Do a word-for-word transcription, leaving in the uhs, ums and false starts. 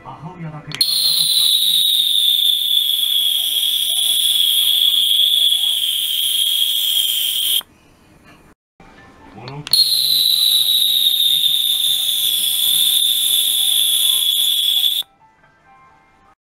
母親だけではなく